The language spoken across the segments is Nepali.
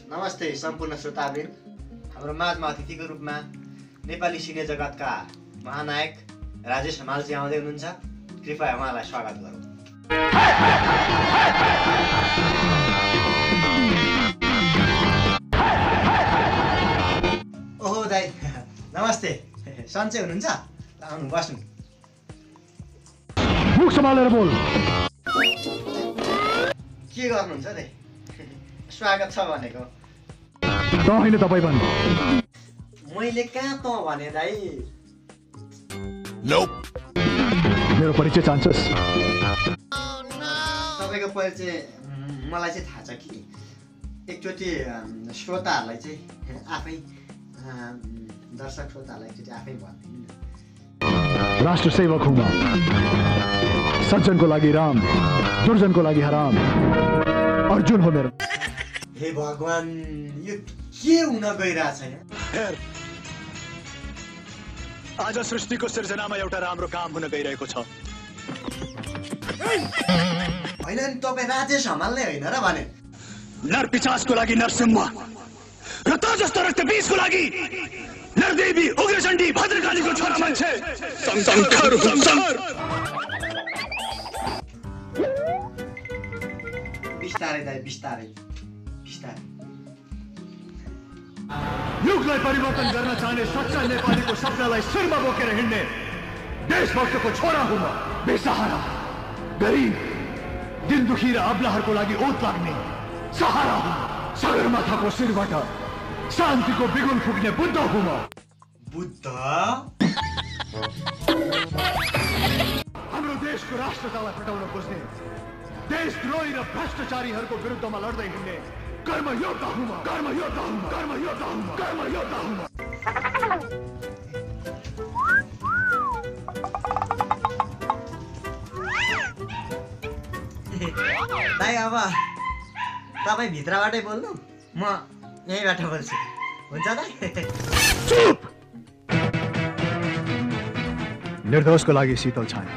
नमस्ते सम्पूर्ण श्रोतावृन्द। हाम्रो माझमा अतिथिको रूपमा नेपाली सिने जगतका महानायक राजेश हमालजी आउँदै हुनुहुन्छ। कृपया उहाँलाई स्वागत गरौँ। ओहो दाइ, नमस्ते। सन्चै हुनुहुन्छ? आउनु बस्नु। मुख सम्हालेर बोल। के गर्नुहुन्छ दाइ? स्वागत छ भनेको। त हैन तपाई भन्नु। मैले कहाँ त भने दाइ? नोप। मेरो परिचय चाहन्छस्? तपाईको परिचय मलाई चाहिँ थाहा छ कि एकचोटि श्रोताहरूलाई चाहिँ आफै दर्शक श्रोताहरूलाई एकचोटि आफै भनिदिनु न। राष्ट्र सेवक हुँ म। सज्जनको लागि राम, दुर्जनको लागि हराम। अर्जुन हो मेरो। हे भगवान, यो के हुन गइरहेछ यहाँ? आज सृष्टिको सिर्जनामा एउटा राम्रो काम हुन गइरहेको छ। होइन नि, तपाईँ राजेश हमालले होइन र भने? नर पिचासको लागि नरसिंह र त जस्तो रक्तबीजको लागि नरदेवी उग्रचण्डी भद्रकालीको छोरा मान्छे शंकर शंकर। बिस्तारै दाइ, बिस्तारै बिस्तारै। युगलाई परिवर्तन गर्न चाहने सच्चा नेपालीको सपनालाई शिरमा बोकेर हिँड्ने देशभक्तको छोरा हुँ म। बेसहारा, गरिब, दिल दुखी र अबलाहरूको लागि ओत लाग्ने सहारा हुँ। सगरमाथाको शिरबाट शान्तिको बिगुल फुक्ने बुद्ध हुँ म। बुद्ध? हाम्रो देशको राष्ट्रतालाई फटाउन खोज्ने, देशद्रोही र भ्रष्टाचारीहरूको विरुद्धमा लड्दै हिँड्ने कर्मयोद्धा हुँ म। कर्मयोद्धा हुँ म। कर्मयोद्धा हुँ म। कर्मयोद्धा हुँ म। दाइ, अब तपाईँ भित्रबाटै बोल्नु, म यहीँबाट बोल्छु, हुन्छ दाइ? चुप! निर्दोषको लागि शीतल छाया,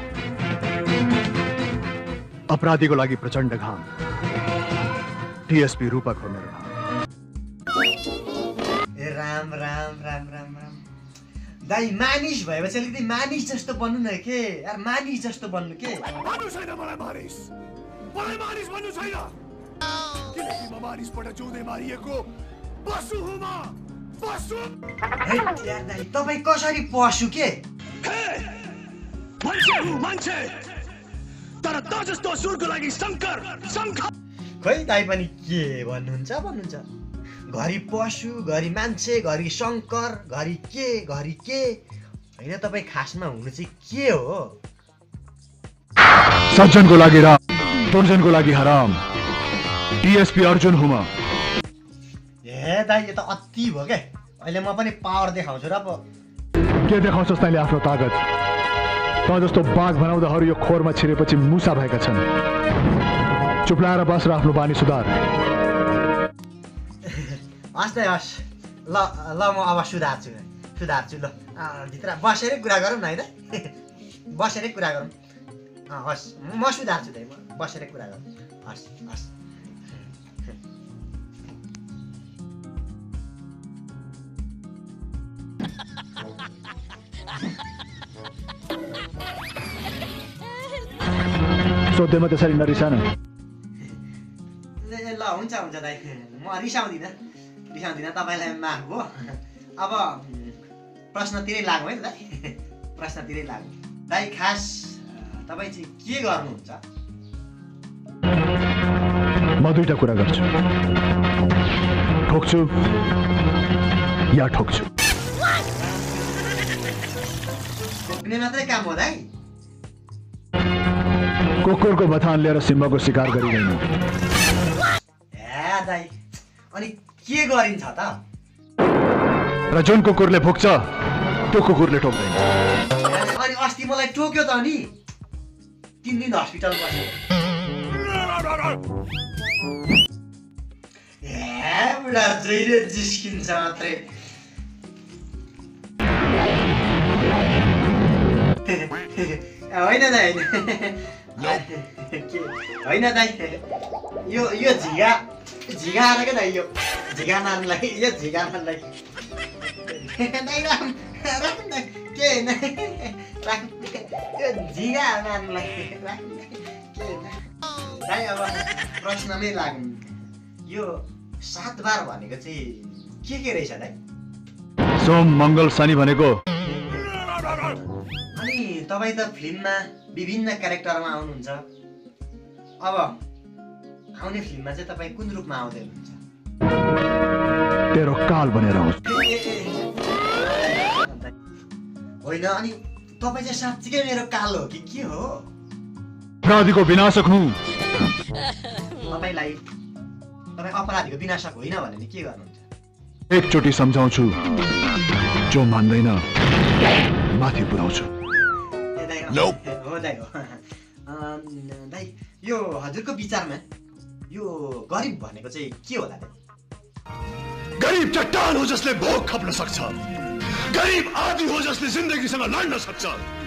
अपराधीको लागि प्रचण्ड घाम। टीएसपी रूपक हो मेरो नाम। ए राम राम राम राम राम। दाइ, मानिस भएपछि अलिकति मानिस जस्तो बन्नु न के यार, मानिस जस्तो बन्नु के। भन्नु छैन मलाई मानिस, मलाई मानिस भन्नु छैन। किनकि म मानिसबाट जिउँदै मारिएको पशु हुँ म। पशु। हैट यार दाइ, तपाईँ कसरी पशु के? मान्छे हुँ मान्छे, तर त जस्तो असुरको लागि शंकर शंकर। खै दाइ पनि के भन्नुहुन्छ भन्नुहुन्छ? घरि पशु, घरि मान्छे, घरि शङ्कर, घरि के होइन। तपाईँ खासमा हुनु चाहिँ के हो? सज्जनको लागि राम, दुर्जनको लागि हराम। टीएसपी अर्जुन हुँ म। ए दाइ, यो त अति भयो क्या। अहिले म पनि पावर देखाउँछु र पो। के देखाउँछस् तैँले आफ्नो तागत? त जस्तो बाघ बनाउँदाहरू यो खोरमा छिरेपछि मुसा भएका छन्। चुप्लाएर बस र आफ्नो बानी सुधार। हस् दाइ, हस्। ल ल, म अब सुधार्छु ल। भित्र बसेरै कुरा गरौँ न है दाइ? बसेरै कुरा गरौँ। हस्, म सुधार्छु दाइ, म बसेरै कुरा गरौँ। हस् हस्। सोध्दैमा त्यसरी नरिसान। ल हुन्छ दाइ, म रिसाउँदिनँ, तपाईँलाई माफ भयो। अब प्रश्नतिरै लागौँ है त दाइ? प्रश्नतिरै लागौँ। दाइ, खास तपाईँ चाहिँ के गर्नुहुन्छ? म दुईटा कुरा गर्छु, ठोक्छु या ठोक्छु। ठोक्ने मात्रै काम हो दाइ? कुकुरको बथान लिएर सिंहको शिकार गरिँदैन। ए दाइ, अनि के गरिन्छ त? र जुन कुकुरले भुक्छ त्यो कुकुरले ठोक्दैन। अनि अस्ति मलाई टोक्यो त नि, 3 दिन हस्पिटल बस्यो। ए बुढा, जहिले जिस्किन्छ मात्रै। होइन दाइ, होइन दाइ, यो झिगा आएर क्या दाइ, यो झिगानालाई यो झिगानालाई दाइ राम दाइ के राम यो झिगानालाई राम के दाइ अब प्रश्नमै लाग्नु यो 7 बार भनेको चाहिँ के रहेछ दाइ सोम मंगल शनि भनेको अनि तपाई त फिल्ममा विभिन्न क्यारेक्टरमा आउनुहुन्छ अब आउने फिल्ममा चाहिँ तपाई कुन रूपमा आउँदै हुनुहुन्छ तेरो काल बनेर आउँछ होइन अनि तपाई चाहिँ साच्चै मेरो काल हो कि के हो अपराधीको विनाशक हुँ तपाईलाई तपाई अपराधीको विनाशक होइन भने नि के गर्नुहुन्छ एकचोटि सम्झाउँछु जो मान्दैन माथि पुर्याउँछु हो दाइ हो दाइ यो हजुरको विचारमा यो गरिब भनेको चाहिँ के होला दाइ गरीब चट्टान हो जसले भोग खप्न सक्छ गरीब आदि हो जसले जिन्दगीसँग लड्न सक्छ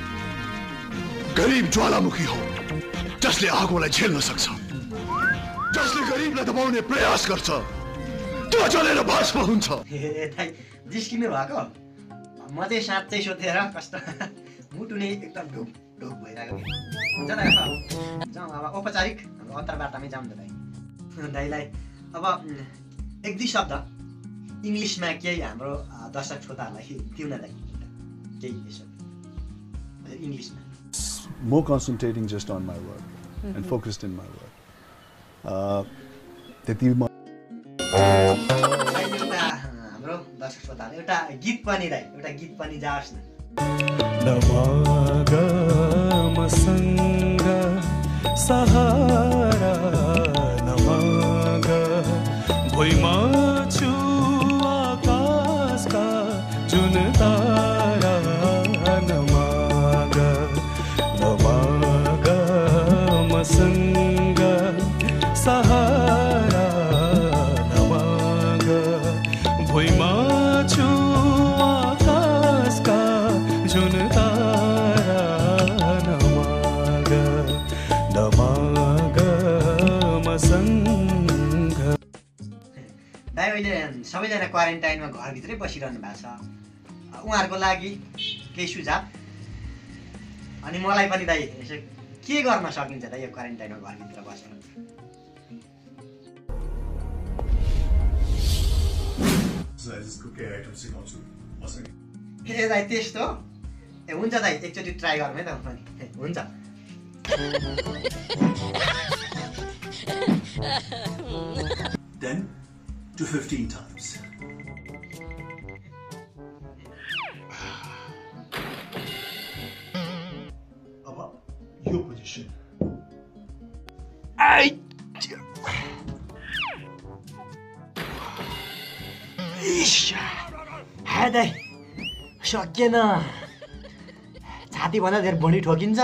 गरीब ज्वालामुखी हो जसले आगोलाई झेल्न सक्छ जसले गरीबलाई दबाउने प्रयास गर्छ त्यो जलेर भस्म हुन्छ दाइ जिस्किनु भएको म चाहिँ साँच्चै सोधेर कस्तो मुटु नै एकदम ढुक ढुक भइरहेको हुन्छ दाइ जाउँ अब औपचारिक हाम्रो अन्तर्वार्तामै जाउँ त दाइ दाइलाई अब 1-2 शब्द इङ्ग्लिसमा केही हाम्रो दर्शक श्रोताहरूलाई दिउँ न दाइ केही यसो इङ्ग्लिसमा More concentrating just on my work and focused in my work. त्यति हाम्रो दर्शक श्रोताले एउटा गीत पनि दाइ एउटा गीत पनि जाओस् न नमागमसँग सहारा नमाग भुइँमा छु आकाशका जुन तारा नमाग नमागमसँग सहारा नमाग भुइँमा छु आकाशका जुन तारा नमाग नमागमसँग दाइ अहिले सबैजना क्वारेन्टाइनमा घरभित्रै बसिरहनु भएको छ उहाँहरूको लागि केही सुझाव अनि मलाई पनि दाइ यसो के गर्न सकिन्छ दाइ यो क्वारेन्टाइनमा घरभित्र बसेर ए दाइ त्यस्तो ए हुन्छ दाइ एकचोटि ट्राई गरौँ है त पनि हुन्छ 10 to 15 times. अब यो पोजिसन दाइ सकिएन छातीभन्दा धेरै भुँडी ठोकिन्छ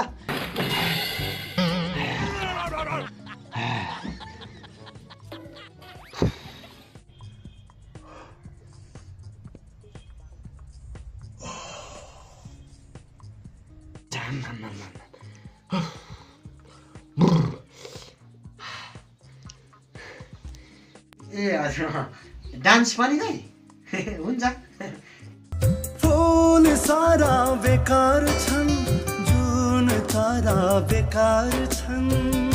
ए हजुर डान्स पनि दाइ हुन्छ फूल सारा बेकार छन् जुन तारा बेकार छन्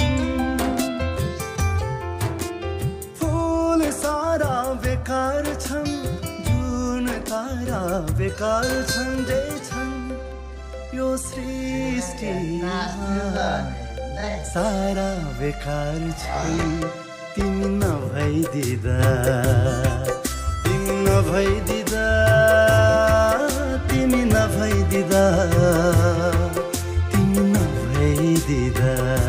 फूल सारा बेकार छन् जुन तारा बेकार छन् जे छन् यो सृष्टिमा सारा बेकार छन् तिमी नभइदिँदा तिमी नभइदिँदा तिमी नभइदिँदा तिमी नभइदिँदा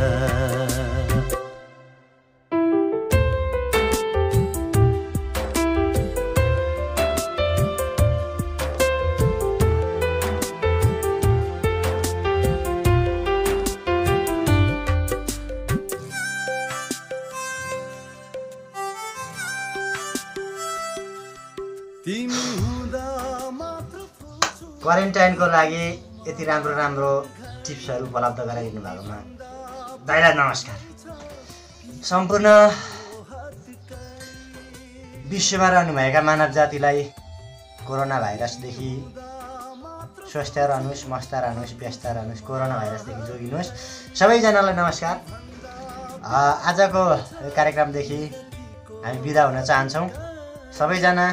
क्वारेन्टाइनको लागि यति राम्रो राम्रो टिप्सहरू उपलब्ध गराइदिनु भएकोमा दाइलाई नमस्कार। सम्पूर्ण विश्वमा रहनुभएका मानव जातिलाई कोरोना भाइरसदेखि स्वस्थ रहनुहोस्, मस्त रहनुहोस्, व्यस्त रहनुहोस्, कोरोना भाइरसदेखि जोगिनुहोस्। सबैजनालाई नमस्कार। आजको कार्यक्रमदेखि हामी बिदा हुन चाहन्छौँ। सबैजना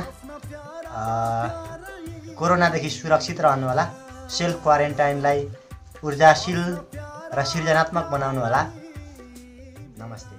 कोरोनादेखि सुरक्षित रहनुहोला, सेल्फ क्वारेन्टाइनलाई ऊर्जाशील र सृजनात्मक बनाउनुहोला। नमस्ते।